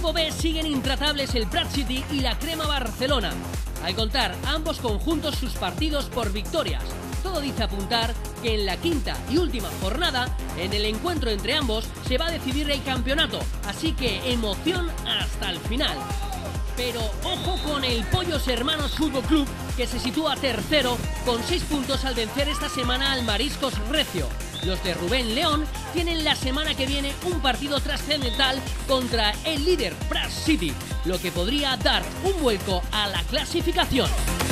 grupo B siguen intratables el Prat City y la Crema Barcelona, al contar ambos conjuntos sus partidos por victorias. Todo dice apuntar que en la quinta y última jornada, en el encuentro entre ambos, se va a decidir el campeonato, así que emoción hasta el final. Pero ojo con el Pollos Hermanos Fútbol Club, que se sitúa tercero con 6 puntos al vencer esta semana al Mariscos Recio. Los de Rubén León tienen la semana que viene un partido trascendental contra el líder Prat City, lo que podría dar un vuelco a la clasificación.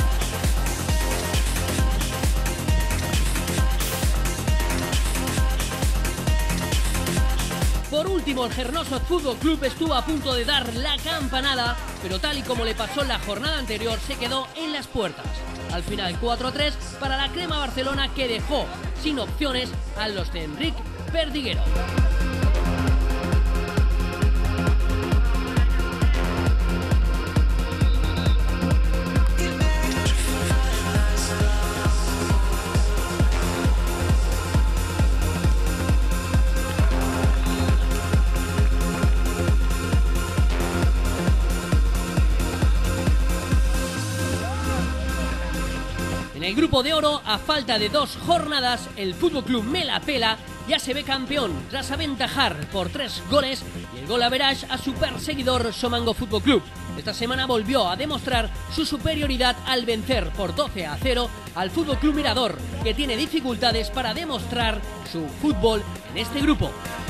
Por último, el Gernoso Fútbol Club estuvo a punto de dar la campanada, pero tal y como le pasó en la jornada anterior, se quedó en las puertas. Al final 4-3 para la Crema Barcelona, que dejó sin opciones a los de Enric Perdiguero. En el grupo de oro, a falta de 2 jornadas, el Fútbol Club Melapela ya se ve campeón tras aventajar por 3 goles y el gol average a su perseguidor Somango Fútbol Club. Esta semana volvió a demostrar su superioridad al vencer por 12-0 al Fútbol Club Mirador, que tiene dificultades para demostrar su fútbol en este grupo.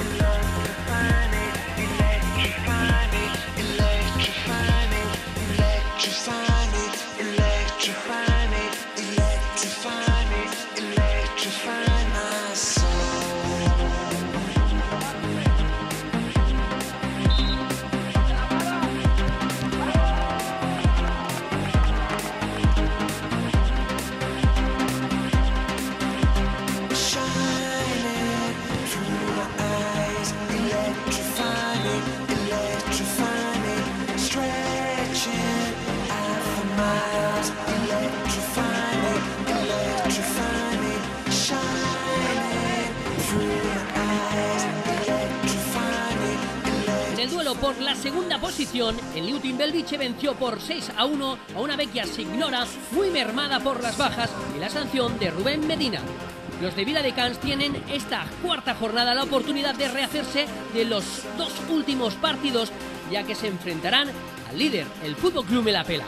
En el duelo por la segunda posición, el Newton Belviche venció por 6-1 a una Vecchia Signora muy mermada por las bajas y la sanción de Rubén Medina. Los de Viladecans tienen esta cuarta jornada la oportunidad de rehacerse de los 2 últimos partidos, ya que se enfrentarán al líder, el Fútbol Club Melapela.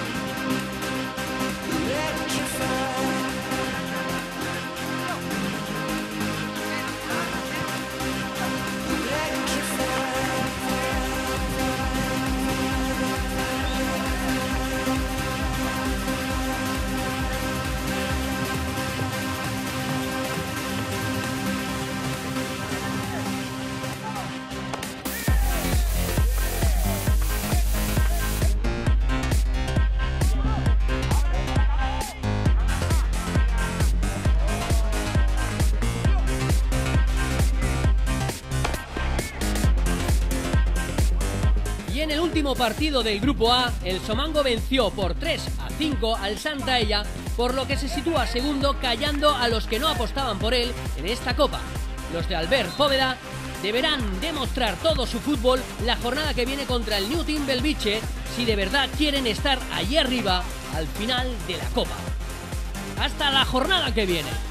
Y en el último partido del Grupo A, el Somango venció por 3-5 al Santaella, por lo que se sitúa segundo, callando a los que no apostaban por él en esta Copa. Los de Albert Póveda deberán demostrar todo su fútbol la jornada que viene contra el Newton Belviche si de verdad quieren estar allí arriba al final de la Copa. Hasta la jornada que viene.